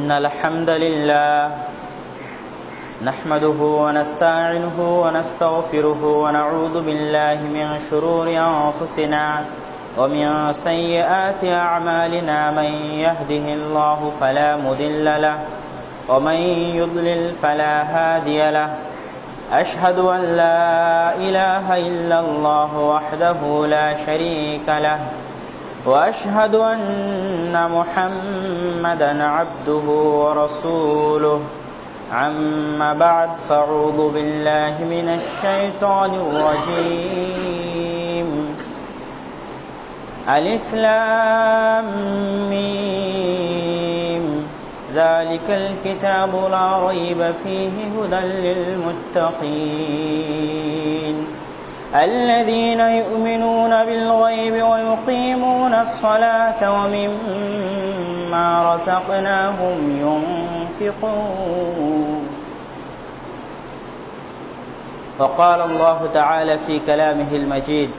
إن الحمد لله نحمده ونستعينه ونستغفره ونعوذ بالله من شرور أنفسنا ومن سيئات أعمالنا من يهده الله فلا مضل له ومن يضلل فلا هادي له أشهد أن لا إله إلا الله وحده لا شريك له وأشهد أن محمدا عبده ورسوله أما بعد فأعوذ بالله من الشيطان الرجيم ألف لام ميم ذلك الكتاب لا ريب فيه هدى للمتقين الذين يؤمنون بالغيب ويقيمون الصلاة ومما رزقناهم ينفقون وقال الله تعالى في كلامه المجيد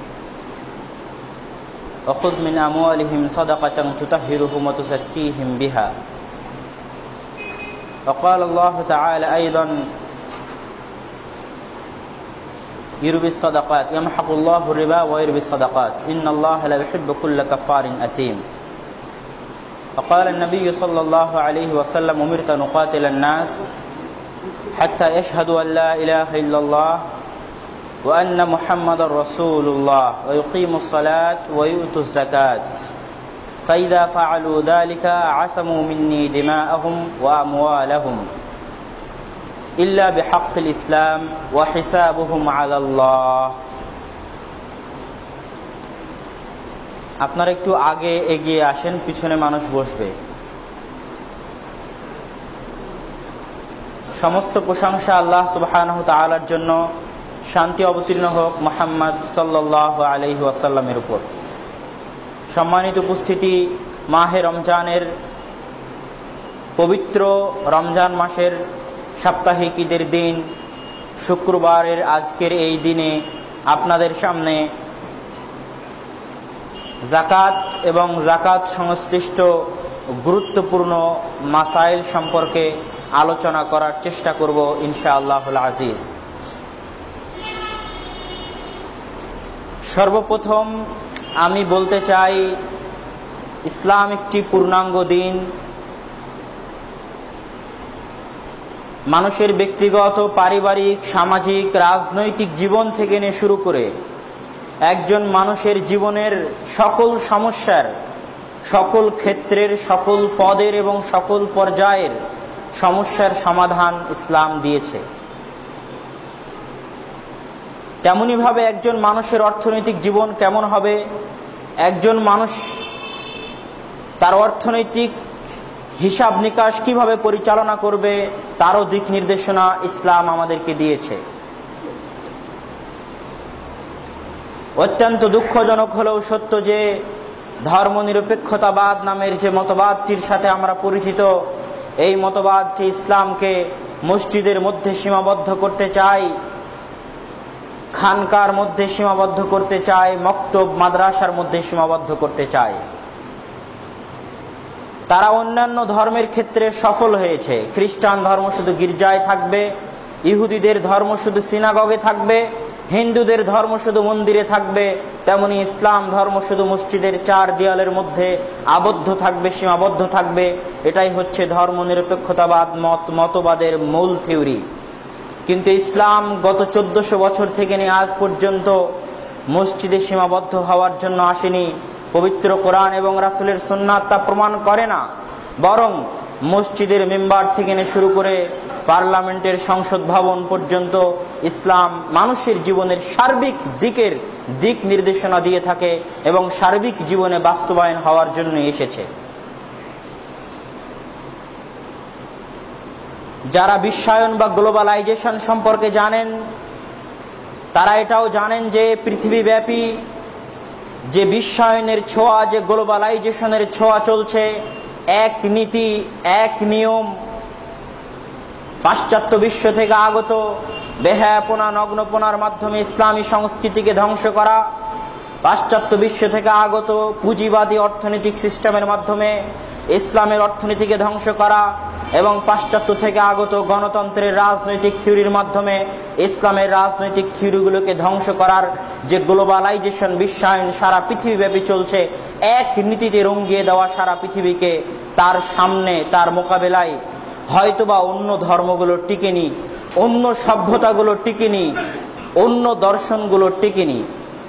وخذ من أموالهم صدقة تطهرهم وتزكيهم بها وقال الله تعالى أيضا يربي الصدقات يمحق الله الربا ويربي الصدقات إن الله لا يحب كل كفار أثيم وقال النبي صلى الله عليه وسلم أمرت أن أقاتل الناس حتى يشهدوا أن لا إله إلا الله وأن محمد رسول الله ويقيموا الصلاة ويؤتوا الزكاة فإذا فعلوا ذلك عصموا مني دماءهم وأموالهم إلا بحق الإسلام وحسابهم على الله আপনারা একটু আগে এগিয়ে আসেন, পিছনে মানুষ বসবে। সমস্ত প্রশংসা আল্লাহ সুবহানাহু তাআলার জন্য, শান্তি অবতীর্ণ হোক মুহাম্মদ সাল্লাল্লাহু আলাইহি ওয়াসাল্লামের উপর। সম্মানিত উপস্থিতি, মাহে রমজানের পবিত্র রমজান মাসের সাপ্তাহিক ঈদের দিন শুক্রবারের আজকের এই দিনে আপনাদের সামনে যাকাত এবং যাকাত সংশ্লিষ্ট গুরুত্বপূর্ণ মাসাইল সম্পর্কে আলোচনা করার চেষ্টা করব ইনশাআল্লাহুল আজিজ। সর্বপ্রথম আমি বলতে চাই, ইসলাম একটি পূর্ণাঙ্গ দিন। মানুষের ব্যক্তিগত, পারিবারিক, সামাজিক, রাজনৈতিক জীবন থেকে নিয়ে শুরু করে একজন মানুষের জীবনের সকল সমস্যার, সকল ক্ষেত্রের, সকল পদের এবং সকল পর্যায়ের সমস্যার সমাধান ইসলাম দিয়েছে। তেমনিভাবে একজন মানুষের অর্থনৈতিক জীবন কেমন হবে, একজন মানুষ তার অর্থনৈতিক হিসাব নিকাশ কিভাবে পরিচালনা করবে, তারও দিক নির্দেশনা ইসলাম আমাদেরকে দিয়েছে। অত্যন্ত দুঃখজনক হলেও সত্য যে ধর্মনিরপেক্ষতাবাদ নামের যে মতবাদটির সাথে আমরা পরিচিত, এই মতবাদটি ইসলামকে মসজিদের মধ্যে সীমাবদ্ধ করতে চায়, খানকার মধ্যে সীমাবদ্ধ করতে চায়, মক্তব মাদ্রাসার মধ্যে সীমাবদ্ধ করতে চায়। তারা অন্যান্য ধর্মের ক্ষেত্রে সফল হয়েছে। খ্রিস্টান ধর্ম শুধু গির্জায় থাকবে, ইহুদিদের ধর্ম শুধু সিনাগগে থাকবে, হিন্দুদের ধর্ম শুধু মন্দিরে থাকবে, তেমনি ইসলাম ধর্ম শুধু মসজিদের চার দেয়ালের মধ্যে আবদ্ধ থাকবে, সীমাবদ্ধ থাকবে। এটাই হচ্ছে ধর্মনিরপেক্ষতাবাদ মতবাদের মূল থিওরি। কিন্তু ইসলাম গত 1400 বছর থেকে নিয়ে আজ পর্যন্ত মসজিদে সীমাবদ্ধ হওয়ার জন্য আসেনি। পবিত্র কোরআন এবং রাসূলের সুন্নাত তা প্রমাণ করে না, বরং মসজিদের মিম্বার থেকে নিয়ে শুরু করে পার্লামেন্টের সংসদ ভবন পর্যন্ত ইসলাম মানুষের জীবনের সার্বিক দিক নির্দেশনা দিয়ে থাকে এবং সার্বিক জীবনে বাস্তবায়ন হওয়ার জন্য এসেছে। যারা বিশ্বায়ন বা গ্লোবালাইজেশন সম্পর্কে জানেন, তারা এটাও জানেন যে পৃথিবীব্যাপী যে বিশ্বায়নের ছোঁয়া, যে গ্লোবালাইজেশনের ছোঁয়া চলছে, এক নীতি, এক নিয়ম, পাশ্চাত্য বিশ্ব থেকে আগত বেহায়াপনা, নগ্নপনার মাধ্যমে ইসলামী সংস্কৃতিকে ধ্বংস করা, পাশ্চাত্য বিশ্ব থেকে আগত পুঁজিবাদী অর্থনৈতিক সিস্টেমের মাধ্যমে ইসলামের অর্থনীতিকে ধ্বংস করা এবং পাশ্চাত্য থেকে আগত গণতন্ত্রের রাজনৈতিক থিওরির মাধ্যমে ইসলামের রাজনৈতিক থিওরিগুলোকে ধ্বংস করার যে গ্লোবালাইজেশন, বিশ্বায়ন সারা পৃথিবীব্যাপী চলছে, এক নীতিতে রঙিয়ে দেওয়া সারা পৃথিবীকে, তার সামনে, তার মোকাবেলায় হয়তোবা অন্য ধর্মগুলো টিকেনি, অন্য সভ্যতাগুলো টিকেনি, অন্য দর্শনগুলো টিকেনি,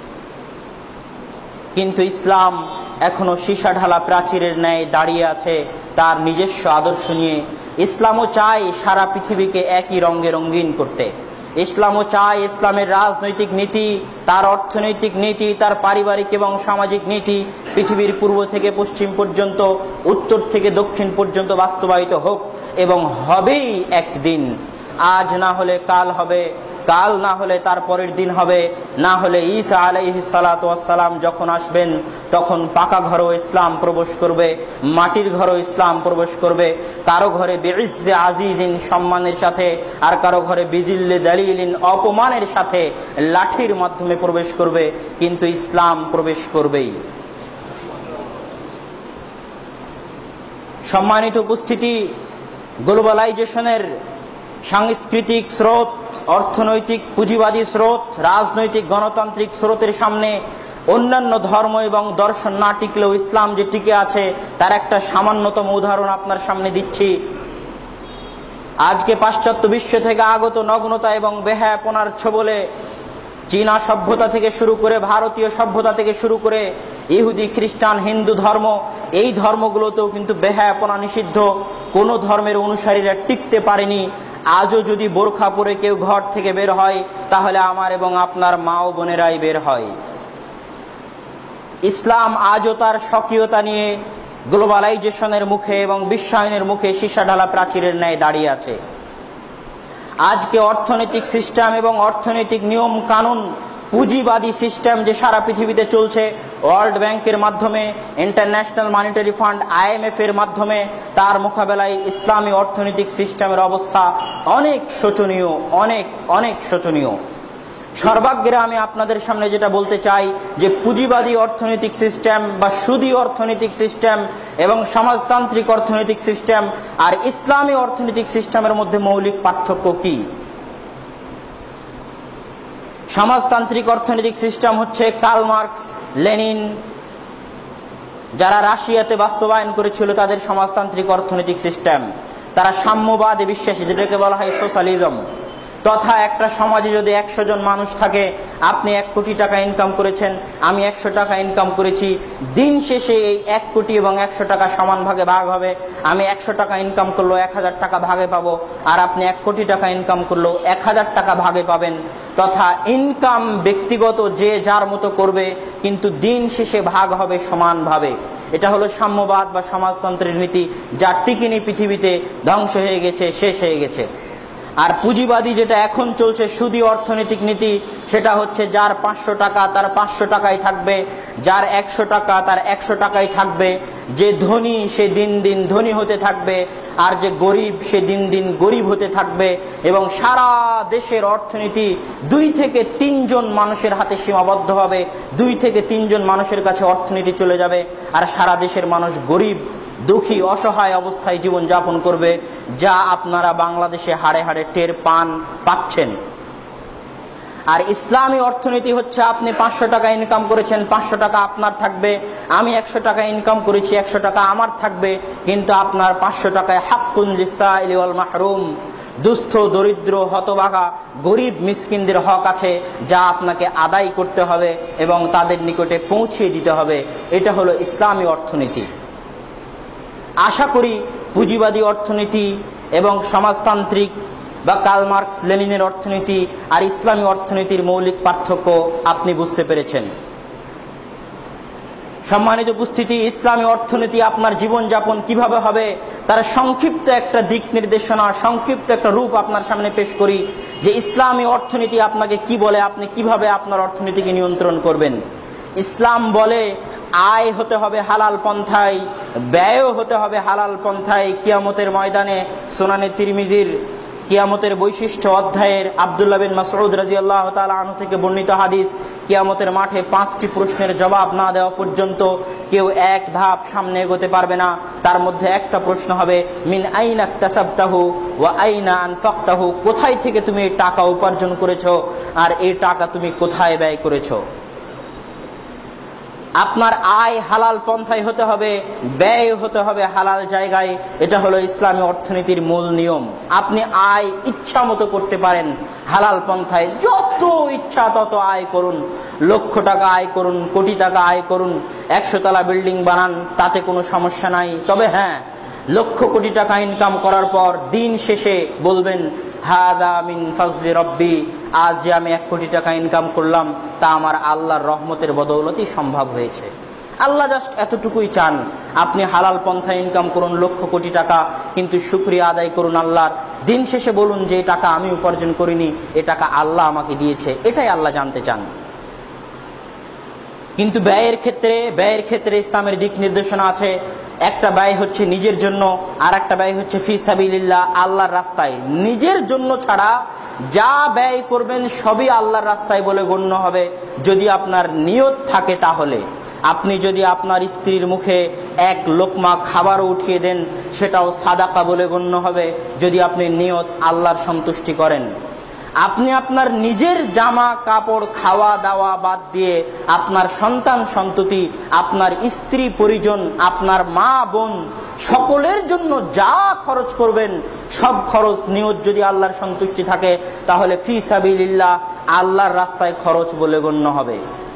কিন্তু ইসলাম এখনো সীসা ঢালা প্রাচীরের ন্যায় দাঁড়িয়ে আছে তার নিজস্ব আদর্শ নিয়ে। ইসলামও চায় সারা পৃথিবীকে একই রঙে রঙিন করতে। ইসলামও চায় ইসলামের রাজনৈতিক নীতি, তার অর্থনৈতিক নীতি, তার পারিবারিক এবং সামাজিক নীতি পৃথিবীর পূর্ব থেকে পশ্চিম পর্যন্ত, উত্তর থেকে দক্ষিণ পর্যন্ত বাস্তবায়িত হোক, এবং হবেই একদিন। আজ না হলে কাল হবে, কাল না হলে তার পরের দিন হবে, না হলে ঈসা আলাইহিস সালাতু ওয়াস সালাম যখন আসবেন তখন পাকা ঘরেও ইসলাম প্রবেশ করবে, মাটির ঘরেও ইসলাম প্রবেশ করবে। কারো ঘরে বিইজ্জে আজিজিন, সম্মানের সাথে, আর কারো ঘরে বিজিল্লে দালিলিন, অপমানের সাথে, লাঠির মাধ্যমে প্রবেশ করবে, কিন্তু ইসলাম প্রবেশ করবেই। সম্মানিত উপস্থিতি, গ্লোবালাইজেশনের সাংস্কৃতিক স্রোত, অর্থনৈতিক পুঁজিবাদী স্রোত, রাজনৈতিক গণতান্ত্রিক স্রোতের সামনে অন্যান্য ধর্ম এবং দর্শন না টিকলেও ইসলাম যে টিকে আছে তার একটা সামান্যতম উদাহরণ আপনার সামনে দিচ্ছি। আজকে পাশ্চাত্য বিশ্ব থেকে আগত নগ্নতা এবং বেহায়াপনার ছোবলে চীনা সভ্যতা থেকে শুরু করে, ভারতীয় সভ্যতা থেকে শুরু করে, ইহুদি, খ্রিস্টান, হিন্দু ধর্ম, এই ধর্মগুলোতেও কিন্তু বেহায়াপনা নিষিদ্ধ। কোনো ধর্মের অনুসারীরা টিকতে পারেনি। আজও যদি বোরখা পরে কেউ ঘর থেকে বের হয় তাহলে আমার এবং আপনার মা ও বোনেরাই বের হয়। ইসলাম আজও তার স্বকীয়তা নিয়ে গ্লোবালাইজেশনের মুখে এবং বিশ্বায়নের মুখে সীসা ঢালা প্রাচীরের ন্যায় দাঁড়িয়ে আছে। আজকে অর্থনৈতিক সিস্টেম এবং অর্থনৈতিক নিয়ম কানুন, পুঁজিবাদী সিস্টেম যে সারা পৃথিবীতে চলছে, ওয়ার্ল্ড ব্যাংকের মাধ্যমে, ইন্টারন্যাশনাল মনিটারি ফান্ড IMF এর মাধ্যমে, তার মোকাবেলায় ইসলামী অর্থনৈতিক সিস্টেমের অবস্থা অনেক শোচনীয়, অনেক অনেক শোচনীয়। সর্বাগ্রে আমি আপনাদের সামনে যেটা বলতে চাই যে পুঁজিবাদী অর্থনৈতিক সিস্টেম বা সুদী অর্থনৈতিক সিস্টেম এবং সমাজতান্ত্রিক অর্থনৈতিক সিস্টেম আর ইসলামী অর্থনৈতিক সিস্টেমের মধ্যে মৌলিক পার্থক্য কি? সমাজতান্ত্রিক অর্থনৈতিক সিস্টেম হচ্ছে কার্ল মার্কস, লেনিন, যারা রাশিয়াতে বাস্তবায়ন করেছিল তাদের সমাজতান্ত্রিক অর্থনৈতিক সিস্টেম। তারা সাম্যবাদে বিশ্বাসী, যেটাকে বলা হয় সোশ্যালিজম। তথা একটা সমাজে যদি 100 জন মানুষ থাকে, আপনি 1 কোটি টাকা ইনকাম করেছেন, আমি 100 টাকা ইনকাম করেছি, দিন শেষে এই 1 কোটি এবং 100 টাকা সমান ভাগে ভাগ হবে। আমি 100 টাকা ইনকাম করলেও 1000 টাকা ভাগে পাবো, আর আপনি 1 কোটি টাকা ইনকাম করলেও 1000 টাকা ভাগে পাবেন। তথা ইনকাম ব্যক্তিগত যে যার মতো করবে, কিন্তু দিন শেষে ভাগ হবে সমানভাবে। এটা হলো সাম্যবাদ বা সমাজতন্ত্রের নীতি, যা টিকিনি পৃথিবীতে, ধ্বংস হয়ে গেছে, শেষ হয়ে গেছে। আর পুঁজিবাদী যেটা এখন চলছে, সুদী অর্থনৈতিক নীতি, সেটা হচ্ছে যার 500 টাকা তার 500 টাকাই থাকবে, যার 100 টাকা তার 100 টাকাই থাকবে, যে ধনী সে দিন দিন ধনী হতে থাকবে, আর যে গরিব সে দিন দিন গরিব হতে থাকবে। এবং সারা দেশের অর্থনীতি 2 থেকে 3 জন মানুষের হাতে সীমাবদ্ধ হবে, 2 থেকে 3 জন মানুষের কাছে অর্থনীতি চলে যাবে, আর সারা দেশের মানুষ গরিব, দুঃখী, অসহায় অবস্থায় জীবন যাপন করবে, যা আপনারা বাংলাদেশে হাড়ে হাড়ে টের পাচ্ছেন। আর ইসলামী অর্থনীতি হচ্ছে আপনি 500 টাকা ইনকাম করেছেন, 500 টাকা আপনার থাকবে, আমি 100 টাকা ইনকাম করেছি, 100 টাকা আমার থাকবে, কিন্তু আপনার 500 টাকায় হাক্কুন লিসাইলি ওয়াল মাহরুম, দুস্থ, দরিদ্র, হতভাগা, গরিব, মিসকিনদের হক আছে, যা আপনাকে আদায় করতে হবে এবং তাদের নিকটে পৌঁছিয়ে দিতে হবে। এটা হলো ইসলামী অর্থনীতি। আশা করি পুঁজিবাদী অর্থনীতি এবং সমাজতান্ত্রিক বা কার্ল মার্কস, লেনিনের অর্থনীতি আর ইসলামী অর্থনীতির মৌলিক পার্থক্য আপনি বুঝতে পেরেছেন। সম্মানিত উপস্থিতি, ইসলামী অর্থনীতি আপনার জীবনযাপন কিভাবে হবে তার সংক্ষিপ্ত একটা দিক নির্দেশনা, সংক্ষিপ্ত একটা রূপ আপনার সামনে পেশ করি যে ইসলামী অর্থনীতি আপনাকে কি বলে, আপনি কিভাবে আপনার অর্থনীতিকে নিয়ন্ত্রণ করবেন। ইসলাম বলে আয় হতে হবে হালাল পন্থায়, ব্যয়ও হতে হবে হালাল পন্থায়। কিয়ামতের ময়দানে সুনানে তিরমিজির কিয়ামতের বৈশিষ্ট্য অধ্যায়ের আব্দুল্লাহ বিন মাসউদ রাদিয়াল্লাহু তাআলা আনহু থেকে বর্ণিত হাদিস, কিয়ামতের মাঠে 5টি প্রশ্নের জবাব না দেওয়া পর্যন্ত কেউ এক ধাপ সামনে এগোতে পারবে না। তার মধ্যে একটা প্রশ্ন হবে, মিন আইনা ইকতাসাবতাহু ওয়া আইনা আনফাকতাহু, কোথায় থেকে তুমি এই টাকা উপার্জন করেছো আর এই টাকা তুমি কোথায় ব্যয় করেছো। আপনার আয় হালাল পন্থায় হতে হবে, ব্যয় হতে হবে হালাল জায়গায়। এটা হলো ইসলামী অর্থনীতির মূল নিয়ম। আপনি আয় ইচ্ছা মতো করতে পারেন হালাল পন্থায়, যত ইচ্ছা তত আয় করুন, লক্ষ টাকা আয় করুন, কোটি টাকা আয় করুন, 100 তলা বিল্ডিং বানান, তাতে কোনো সমস্যা নাই। তবে হ্যাঁ, লক্ষ কোটি টাকা ইনকাম করার পর দিন শেষে বলবেন, হাদা মিন ফাজলি রব্বি, আজ যে আমি 1 কোটি টাকা ইনকাম করলাম তা আমার আল্লাহর রহমতের বদৌলতেই সম্ভব হয়েছে। আল্লাহ জাস্ট এতটুকুই চান, আপনি হালাল পন্থা ইনকাম করুন লক্ষ কোটি টাকা, কিন্তু শুকরিয়া আদায় করুন আল্লাহর। দিন শেষে বলুন যে এই টাকা আমি উপার্জন করিনি, এ টাকা আল্লাহ আমাকে দিয়েছে, এটাই আল্লাহ জানতে চান। কিন্তু ব্যয়ের ক্ষেত্রে ইসলামের দিক নির্দেশনা আছে। একটা ব্যয় হচ্ছে নিজের জন্য, আর একটা ব্যয় হচ্ছে ফি সাবিলিল্লাহ, আল্লাহর রাস্তায়। নিজের জন্য ছাড়া যা ব্যয় করবেন সবই আল্লাহর রাস্তায় বলে গণ্য হবে, যদি আপনার নিয়ত থাকে। তাহলে আপনি যদি আপনার স্ত্রীর মুখে 1 লোকমা খাবারও উঠিয়ে দেন, সেটাও সাদাকা বলে গণ্য হবে, যদি আপনি নিয়ত আল্লাহর সন্তুষ্টি করেন। আপনি আপনার নিজের জামা কাপড় খাওয়া দাওয়া বাদ দিয়ে আপনার সন্তান সন্ততি, আপনার স্ত্রী পরিজন, আপনার মা বোন সকলের জন্য যা খরচ করবেন, সব খরচ নিয়ত যদি আল্লাহর সন্তুষ্টি থাকে, তাহলে ফি সাবিলিল্লাহ, আল্লাহর রাস্তায় খরচ বলে গণ্য হবে।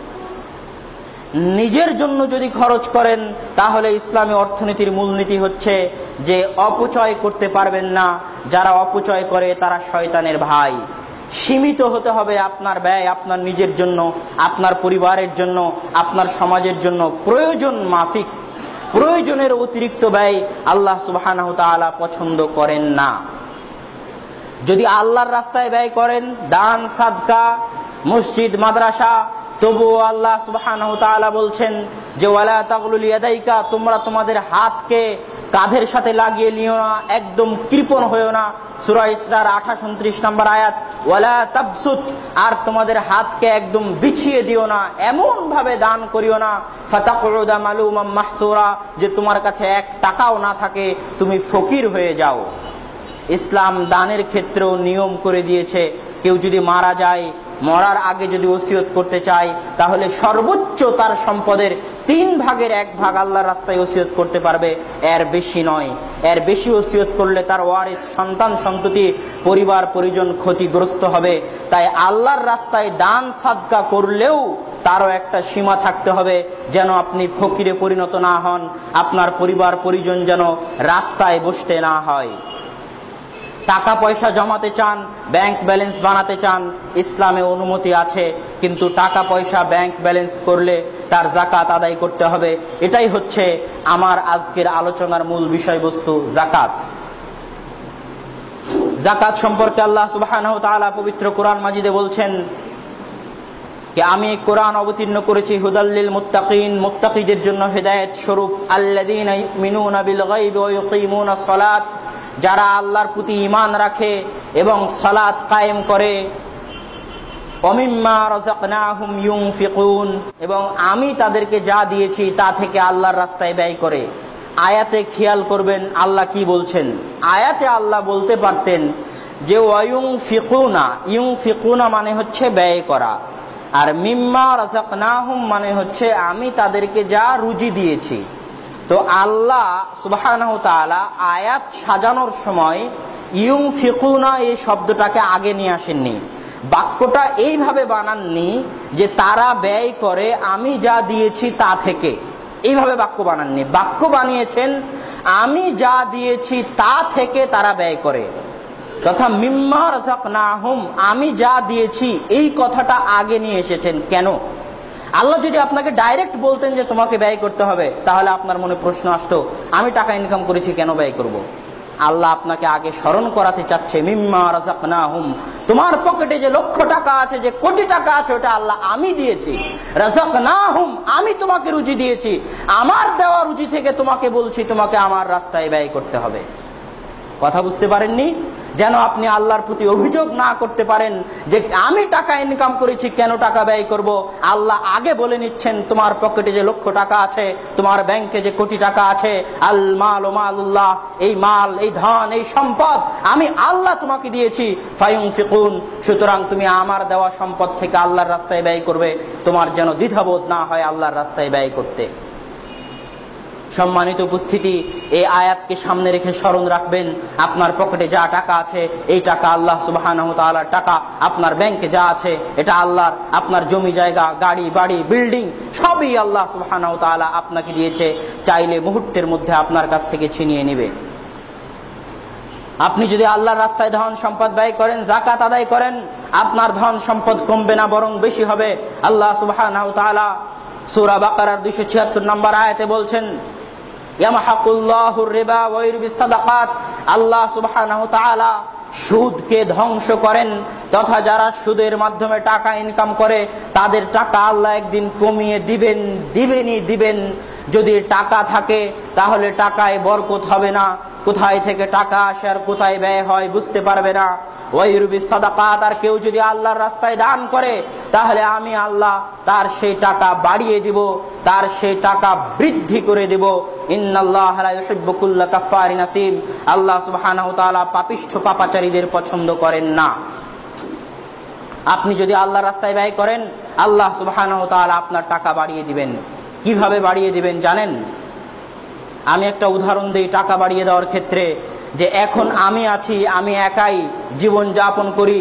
নিজের জন্য যদি খরচ করেন, তাহলে ইসলামী অর্থনীতির মূলনীতি হচ্ছে যে অপচয় করতে পারবেন না। যারা অপচয় করে তারা শয়তানের ভাই। সীমিত হতে হবে আপনার ব্যয়, আপনার নিজের জন্য, আপনার পরিবারের জন্য, আপনার সমাজের জন্য প্রয়োজন মাফিক। প্রয়োজনের অতিরিক্ত ব্যয় আল্লাহ সুবহানাহু ওয়া তাআলা পছন্দ করেন না। যদি আল্লাহর রাস্তায় ব্যয় করেন, দান সাদকা, মসজিদ মাদ্রাসা, তবুও আল্লাহ সুবহানাহু ওয়া তাআলা বলছেন যে ওয়ালা তাগলুল ইয়াদাইকা, তোমরা তোমাদের হাতকে কাঁধের সাথে লাগিয়ে নিও না, একদম কৃপণ হয়েও না। সূরা ইসরার 28-29 নম্বর আয়াত, ওয়ালা তাবসুত, আর তোমাদের হাতকে একদম বিছিয়ে দিও না, এমন ভাবে দান করিও না, ফাতাকুদা মালুমাম মাহসুরা, যে তোমার কাছে 1 টাকাও না থাকে, তুমি ফকির হয়ে যাও। ইসলাম দানের ক্ষেত্রেও নিয়ম করে দিয়েছে, কেউ যদি মারা যায়, মরার আগে যদি ওসিয়ত করতে চায়, তাহলে সর্বোচ্চ তার সম্পদের 3 ভাগের 1 ভাগ আল্লাহর রাস্তায় ওসিয়ত করতে পারবে, এর বেশি নয়। এর বেশি ওসিয়ত করলে তার ওয়ারিস সন্তান সন্ততি পরিবার পরিজন ক্ষতিগ্রস্ত হবে। তাই আল্লাহর রাস্তায় দান সাদকা করলেও তারও একটা সীমা থাকতে হবে, যেন আপনি ফকিরে পরিণত না হন, আপনার পরিবার পরিজন যেন রাস্তায় বসতে না হয়। টাকা পয়সা জমাতে চান, ব্যাংক ব্যালেন্স বানাতে চান, ইসলামে অনুমতি আছে, কিন্তু টাকা পয়সা ব্যাংক ব্যালেন্স করলে তার যাকাত আদায় করতে হবে। এটাই হচ্ছে আমার আজকের আলোচনার মূল বিষয়বস্তু, যাকাত। যাকাত সম্পর্কে আল্লাহ সুবহানাহু ওয়া তাআলা পবিত্র কোরআন মাজিদে বলছেন যে আমি কোরআন অবতীর্ণ করেছি হুদাল্লিল মুত্তাকিন, মুত্তাকিদের জন্য হেদায়েত স্বরূপ। আল্লাযীনা ইউমিনুনা বিল গায়বি ওয়া ইউকিমুনাস সালাত, যারা আল্লাহর প্রতি ঈমান রাখে এবং সালাত কায়েম করে। ওমিম্মা রাযাকনাহুম ইউনফিকুন, এবং আমি তাদেরকে যা দিয়েছি তা থেকে আল্লাহর রাস্তায় ব্যয় করে। আয়াতে খেয়াল করবেন আল্লাহ কি বলছেন। আয়াতে আল্লাহ বলতে পারতেন যে ওয়ায়ুনফিকুনা, ইউনফিকুনা মানে হচ্ছে ব্যয় করা, আর মিম্মা রাযাকনাহুম মানে হচ্ছে আমি তাদেরকে যা রুজি দিয়েছি। তো আল্লাহ সুবহানাহু ওয়া তাআলা আয়াত সাজানোর সময় ইউনফিকুনা এই শব্দটাকে আগে নিয়ে আসেননি, বাক্যটা এইভাবে বানাননি যে তারা ব্যয় করে আমি যা দিয়েছি তা থেকে, এইভাবে বাক্য বানাননি। বাক্য বানিয়েছেন আমি যা দিয়েছি তা থেকে তারা ব্যয় করে, তথা মিম্মা রাযাকনাহুম, আমি যা দিয়েছি, এই কথাটা আগে নিয়ে এসেছেন। কেন? আল্লাহ যদি আপনাকে ডাইরেক্ট বলতেন যে তোমাকে ব্যয় করতে হবে, তাহলে আপনার মনে প্রশ্ন আসতো আমি টাকা ইনকাম করেছি কেন ব্যয় করব। আল্লাহ আপনাকে আগে স্মরণ করাতে চাচ্ছে মিম্মা রাযাকনাহুম, তোমার পকেটে যে লক্ষ টাকা আছে, যে কোটি টাকা আছে, ওটা আল্লাহ আমি দিয়েছি। রাযাকনাহুম, আমি তোমাকে রুজি দিয়েছি, আমার দেওয়া রুজি থেকে তোমাকে বলছি তোমাকে আমার রাস্তায় ব্যয় করতে হবে। কথা বুঝতে পারেননি? যেন আপনি আল্লাহর প্রতি অভিযোগ না করতে পারেন যে আমি টাকা ইনকাম করেছি, কেন টাকা ব্যয় করব। আল্লাহ আগে বলে নিচ্ছেন, তোমার পকেটে যে লক্ষ টাকা আছে, তোমার ব্যাংকে যে কোটি টাকা আছে, আল মাল ও মালুল্লাহ, এই মাল, এই ধন, এই সম্পদ আমি আল্লাহ তোমাকে দিয়েছি, ফায়ুনফিকুন, সুতরাং তুমি আমার দেওয়া সম্পদ থেকে আল্লাহর রাস্তায় ব্যয় করবে, তোমার যেন দ্বিধাবোধ না হয় আল্লাহর রাস্তায় ব্যয় করতে। সম্মানিত উপস্থিতি, এই আয়াতকে সামনে রেখে স্মরণ রাখবেন, আপনার পকেটে যা টাকা আছে এই টাকা আল্লাহ সুবহানাহু ওয়া তাআলার টাকা, আপনার ব্যাংকে যা আছে এটা আল্লাহর, আপনার জমি জায়গা, গাড়ি বাড়ি, বিল্ডিং সবই আল্লাহ সুবহানাহু ওয়া তাআলা আপনাকে দিয়েছে, চাইলে মুহূর্তের মধ্যে আপনার কাছ থেকে ছিনিয়ে নেবে। আপনি যদি আল্লাহর রাস্তায় ধন সম্পদ ব্যয় করেন, যাকাত আদায় করেন, আপনার ধন সম্পদ কমবে না, বরং বেশি হবে। আল্লাহ সুবহানাহু ওয়া তাআলা সূরা বাকারার 276 নম্বর আয়াতে বলছেন, ইয়ামহাকুল্লাহুর রিবা ওয়া ইউরবিস সাদাকাত, আল্লাহ সুবহানাহু ওয়া তাআলা সুদকে ধ্বংস করেন, তথা যারা সুদের মাধ্যমে টাকা ইনকাম করে তাদের টাকা আল্লাহ একদিন কমিয়ে দিবেন। যদি টাকা থাকে তাহলে টাকায় বরকত হবে না, কোথায় থেকে টাকা আসে আর কোথায় ব্যয় হয় বুঝতে পারবে না। ওয়া ইউরবিস সাদাকাত, আর কেউ যদি আল্লাহর রাস্তায় দান করে তাহলে আমি আল্লাহ তার সেই টাকা বাড়িয়ে দিব, তার সেই টাকা বৃদ্ধি করে দিব। ইন্নাল্লাহা লা ইউহিব্বু কুল্লা কাফফারিন আসীম, আল্লাহ সুবহানাহু ওয়া তাআলা পাপিষ্ঠ পাপাচারীদের পছন্দ করেন না। আপনি যদি আল্লাহর রাস্তায় ব্যয় করেন, আল্লাহ সুবহানাহু ওয়া তাআলা আপনার টাকা বাড়িয়ে দিবেন। কিভাবে বাড়িয়ে দিবেন জানেন? আমি একটা উদাহরণ দিই টাকা বাড়িয়ে দেওয়ার ক্ষেত্রে, যে এখন আমি আছি, আমি একাই জীবন যাপন করি,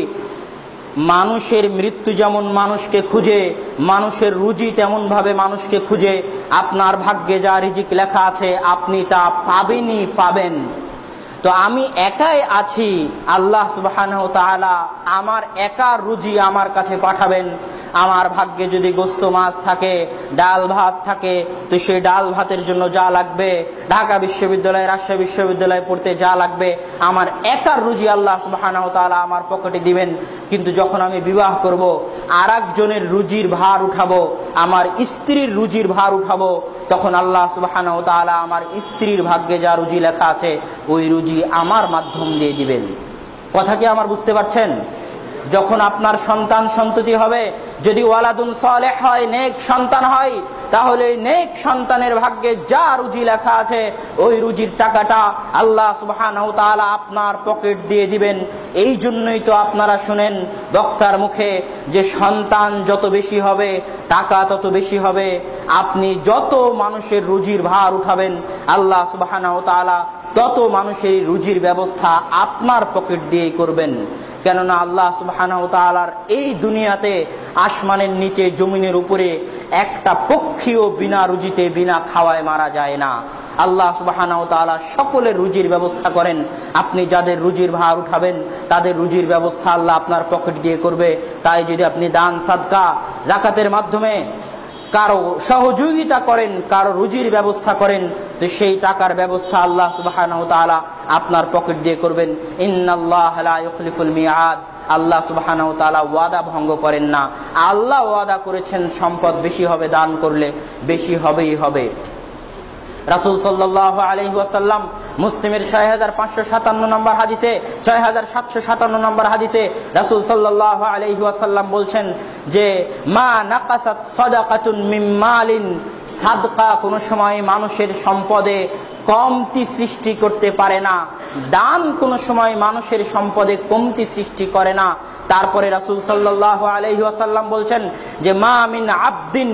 মানুষের মৃত্যু যেমন মানুষকে খুঁজে, মানুষের রুজি তেমন ভাবে মানুষকে খুঁজে। আপনার ভাগ্যে যা রিজিক লেখা আছে আপনি তা পাবেন। তো আমি একাই আছি, আল্লাহ সুবহানাহু ওয়া তাআলা আমার একার রুজি আমার কাছে পাঠাবেন। আমার ভাগ্যে যদি গোস্ত মাছ থাকে, ডাল ভাত থাকে, তো সেই ডাল ভাতের জন্য যা লাগবে, ঢাকা বিশ্ববিদ্যালয়, রাজশাহী বিশ্ববিদ্যালয়ে পড়তে যা লাগবে, আমার একার রুজি আল্লাহ সুবহানাহু ওয়া তাআলা আমার পকেটে দিবেন। কিন্তু যখন আমি বিবাহ করব, আরেকজনের রুজির ভার উঠাবো, আমার স্ত্রীর রুজির ভার উঠাবো, তখন আল্লাহ সুবহানাহু ওয়া তাআলা আমার স্ত্রীর ভাগ্যে যা রুজি লেখা আছে ওই রুজি আমার মাধ্যম দিয়ে দিবেন। কথা কি আমার বুঝতে পারছেন? যখন আপনার সন্তান সন্ততি হবে, যদি ওয়ালাদুন সালেহ হয়, নেক সন্তান হয়, তাহলে নেক সন্তানের ভাগ্যে যা রুজি লেখা আছে ওই রুজির টাকাটা আল্লাহ সুবহানাহু ওয়া তাআলা আপনার পকেট দিয়ে দিবেন। এই জন্যই তো আপনারা শুনেন বক্তার মুখে যে সন্তান যত বেশি হবে টাকা তত বেশি হবে। আপনি যত মানুষের রুজির ভার উঠাবেন আল্লাহ সুবহানাহু ওয়া তাআলা তত মানুষের রুজির ব্যবস্থা আপনার পকেট দিয়ে করবেন। কেননা আল্লাহ সুবহানাহু ওয়া তাআলার এই দুনিয়াতে আসমানের নিচে জমিনের উপরে একটা পক্ষীও বিনা রুজিতে বিনা খাওয়ায় মারা যায় না। আল্লাহ সুবহানাহু ওয়া তাআলা সকলের রুজির ব্যবস্থা করেন। আপনি যাদের রুজির ভার উঠাবেন তাদের রুজির ব্যবস্থা আল্লাহ আপনার পকেট দিয়ে করবে। তাই যদি আপনি দান সাদকা যাকাতের মাধ্যমে কারো সহযোগিতা করেন, কারো রুজির ব্যবস্থা করেন, তো সেই টাকার ব্যবস্থা আল্লাহ সুবহানাহু ওয়া তাআলা আপনার পকেট দিয়ে করবেন। ইন্নাল্লাহা লা ইউখলিফুল মিআদ, আল্লাহ সুবহানাহু ওয়া তাআলা ওয়াদা ভঙ্গ করেন না। আল্লাহ ওয়াদা করেছেন সম্পদ বেশি হবে, দান করলে বেশি হবেই হবে। রাসূল সাল্লাল্লাহু আলাইহি ওয়াসাল্লাম মুসলিমের 6557 নম্বর হাদিসে, 6757 নম্বর হাদিসে রাসূল সাল্লাল্লাহু আলাইহি ওয়াসাল্লাম বলছেন যে মা নাকাসাত সাদাকাতুন মিন মালিন, সাদকা কোন সময় মানুষের সম্পদে কমতি সৃষ্টি করতে পারে না, দান কোন সময় মানুষের সম্পদে কমতি সৃষ্টি করে না। তারপরে রাসূল সাল্লাল্লাহু আলাইহি ওয়াসাল্লাম বলছেন যে মা মিন আবদিন,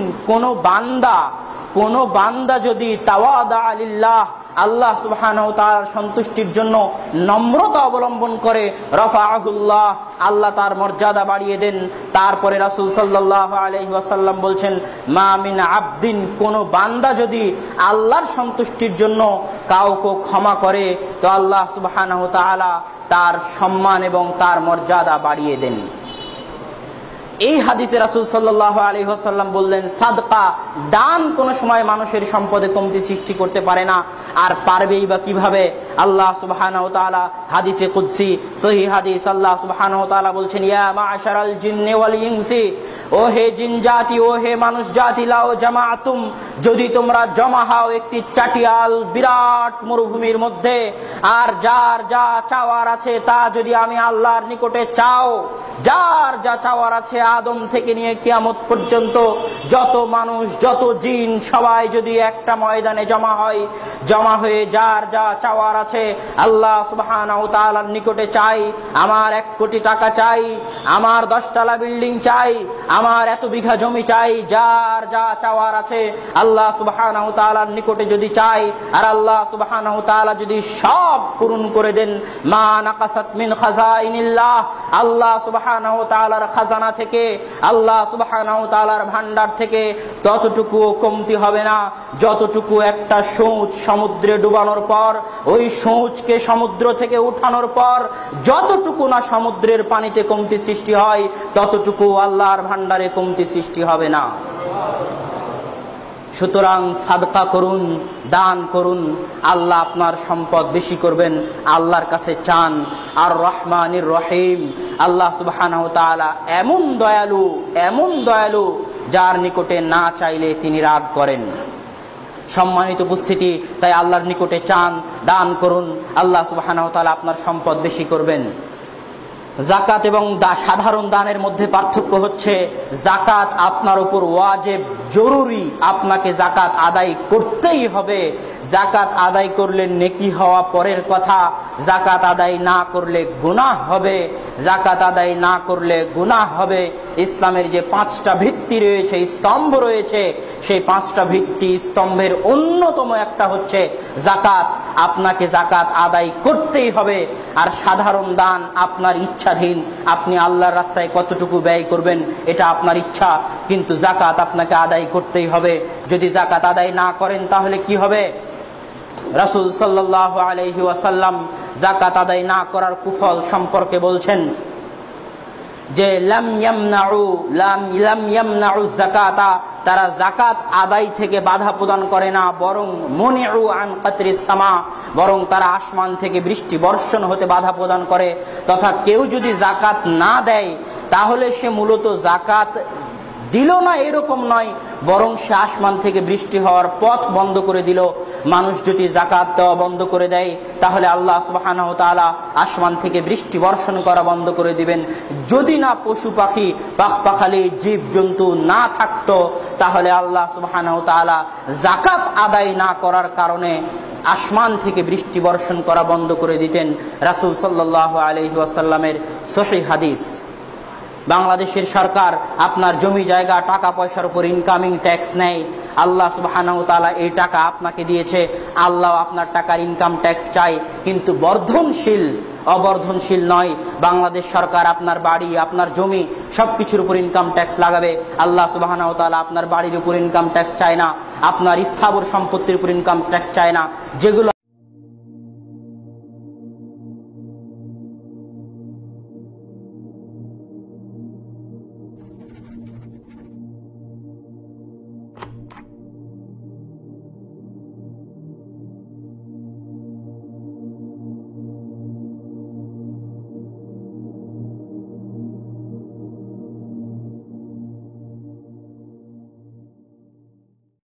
কোন বান্দা যদি তাওয়াদা লিল্লাহ, আল্লাহ সুবহানাহু ওয়া তাআলার সন্তুষ্টির জন্য নম্রতা অবলম্বন করে, রাফাআহুল্লাহ, আল্লাহ তার মর্যাদা বাড়িয়ে দেন। তারপরে রাসূল সাল্লাল্লাহু আলাইহি ওয়াসাল্লাম বলছেন মা মিন আবদিন, কোন বান্দা যদি আল্লাহর সন্তুষ্টির জন্য কাউকে ক্ষমা করে তো আল্লাহ সুবহানাহু ওয়া তাআলা তার সম্মান এবং তার মর্যাদা বাড়িয়ে দেন। এই হাদিসে রাসূল সাল্লাল্লাহু আলাইহি ওয়াসাল্লাম বললেন, সাদকা দান কোন সময় মানুষের সম্পদে কমতি সৃষ্টি করতে পারে না। আর পারবেই বা কিভাবে? আল্লাহ সুবহানাহু ওয়া তাআলা হাদিসে কুদসি সহিহ হাদিস, আল্লাহ সুবহানাহু ওয়া তাআলা বলছেন, ইয়া মা'শারাল জিন্নি ওয়াল ইনসি, ও হে জিন জাতি, ও হে মানুষ জাতি, লাও জামাআতুম, যদি তোমরা জমা হও একটি চাটিয়াল বিরাট মরুভূমির মধ্যে, আর যার যা চাওয়ার আছে তা যদি আমি আল্লাহর নিকটে চাও, যার যা চাওয়ার আছে আদম থেকে নিয়ে কিয়ামত পর্যন্ত যত মানুষ যত জিন সবাই যদি একটা ময়দানে জমা হয়, জমা হয়ে যার যা চাওয়ার আছে আল্লাহ সুবহানাহু ওয়া তাআলার নিকটে চাই, আমার 1 কোটি টাকা চাই, আমার 10 তলা বিল্ডিং চাই, আমার এত বিঘা জমি চাই, যার যা চাওয়ার আছে আল্লাহ সুবহানাহু ওয়া তাআলার নিকটে যদি চাই, আর আল্লাহ সুবহানাহু ওয়া তাআলা যদি সব পূরণ করে দেন, মা নাকাসাত মিন খাজাইনিল্লাহ, আল্লাহ সুবহানাহু ওয়া তাআলার খাজানা থেকে, আল্লাহ সুবহানাহু ওয়া তাআলার ভান্ডার থেকে ততটুকু কমতি হবে না যতটুকু একটা সূঁচ সমুদ্রে ডুবানোর পর, ওই সূঁচকে সমুদ্র থেকে উঠানোর পর যতটুকু না সমুদ্রের পানিতে কমতি সৃষ্টি হয় ততটুকু আল্লাহর ভান্ডারে কমতি সৃষ্টি হবে না। সুতরাং সাদকা করুন, দান করুন, আল্লাহ আপনার সম্পদ বেশি করবেন। আল্লাহর কাছে চান, আর রহমানির রহিম, আল্লাহ সুবহানাহু ওয়া তাআলা এমন দয়ালু, এমন দয়ালু, যার নিকটে না চাইলে তিনি রাগ করেন। সম্মানিত উপস্থিতি, তাই আল্লাহর নিকটে চান, দান করুন, আল্লাহ সুবহানাহু ওয়া তাআলা আপনার সম্পদ বেশি করবেন। যাকাত এবং সাধারণ দানের মধ্যে পার্থক্য হচ্ছে, যাকাত আপনার উপর ওয়াজিব, জরুরি, আপনাকে যাকাত আদায় করতেই হবে। যাকাত আদায় করলে নেকি হওয়া পরের কথা, যাকাত আদায় না করলে গুনাহ হবে, যাকাত আদায় না করলে গুনাহ হবে। ইসলামের যে 5টা ভিত্তি রয়েছে, স্তম্ভ রয়েছে, সেই 5টা ভিত্তি স্তম্ভের অন্যতম একটা হচ্ছে যাকাত। আপনাকে যাকাত আদায় করতেই হবে। আর সাধারণ দান আপনার ইচ্ছাধীন, আপনি আল্লাহর রাস্তায় কতটুকু ব্যয় করবেন এটা আপনার ইচ্ছা, কিন্তু যাকাত আপনাকে আদায় করতেই হবে। যদি যাকাত আদায় না করেন তাহলে কি হবে? রাসূল সাল্লাল্লাহু আলাইহি ওয়াসাল্লাম যাকাত আদায় না করার কুফল সম্পর্কে বলছেন যে লাম ইয়ামনাউ যাকাতা, তারা যাকাত আদায় থেকে বাধা প্রদান করে না, বরং মুনিউ আন কাতরিস সামা, বরং তারা আসমান থেকে বৃষ্টি বর্ষণ হতে বাধা প্রদান করে। তথা কেউ যদি যাকাত না দেয় তাহলে সে মূলত যাকাত দিল না এরকম নয়, বরং সে আসমান থেকে বৃষ্টি হওয়ার পথ বন্ধ করে দিল। মানুষ যদি যাকাত দেওয়া বন্ধ করে দেয় তাহলে আল্লাহ সুবহানাহু ওয়া তাআলা আসমান থেকে বৃষ্টি বর্ষণ করা বন্ধ করে দিবেন। যদি না পশু পাখি, পাখপাখালি, জীব জন্তু না থাকতো তাহলে আল্লাহ সুবহানাহু ওয়া তাআলা যাকাত আদায় না করার কারণে আসমান থেকে বৃষ্টি বর্ষণ করা বন্ধ করে দিতেন। রাসূল সাল্লাল্লাহু আলাইহি ওয়াসাল্লামের সহিহ হাদিস। বাংলাদেশের সরকার আপনার জমি জায়গা টাকা পয়সার উপর ইনকামিং ট্যাক্স নেয়। আল্লাহ সুবহানাহু ওয়া তাআলা এই টাকা আপনাকে দিয়েছে, আল্লাহ আপনার টাকার ইনকাম ট্যাক্স চাই, কিন্তু বর্ধনশীল, অবর্ধনশীল নয়। বাংলাদেশ সরকার আপনার বাড়ি, আপনার জমি সবকিছুর উপর ইনকাম ট্যাক্স লাগাবে। আল্লাহ সুবহানাহু ওয়া তাআলা আপনার বাড়ির উপর ইনকাম ট্যাক্স চায় না, আপনার স্থাবর সম্পত্তির উপর ইনকাম ট্যাক্স চায় না। যেগুলো